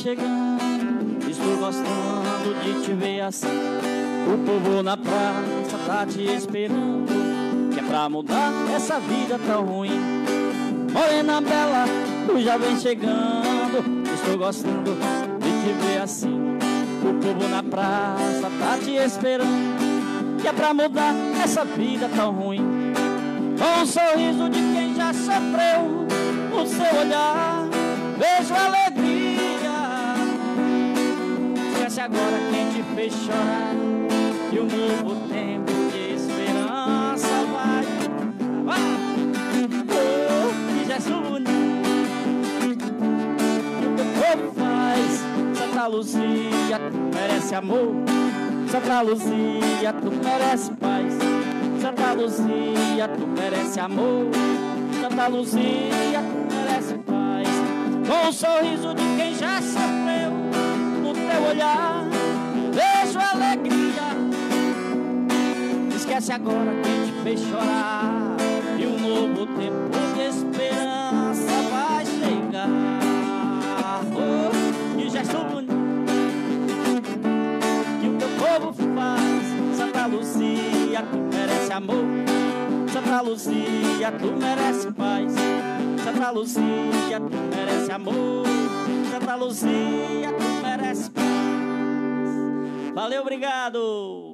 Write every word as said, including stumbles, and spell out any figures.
chegando, estou gostando de te ver assim. O povo na praça tá te esperando, que é pra mudar essa vida tão ruim. Morena bela, tu já vem chegando, estou gostando de te ver assim. O povo na praça tá te esperando, que é pra mudar essa vida tão ruim. Com um sorriso de quem já sofreu, no seu olhar vejo alegria. Esquece agora quem te fez chorar, e um novo tempo de esperança vai. Oh, que gesto bonito que o teu povo faz. Santa Luzia, tu merece amor. Santa Luzia, tu merece paz. Santa Luzia, tu merece amor. Santa Luzia, tu merece paz. Com o sorriso de quem já sofreu, no teu olhar vejo alegria. Esquece agora quem te fez chorar, e um novo tempo de esperança vai chegar. Oh, que gesto bonito que o teu povo faz. Santa Luzia, tu merece amor. Santa Luzia, tu merece paz. Santa Luzia, tu merece amor. Santa Luzia, tu merece paz. Valeu, obrigado!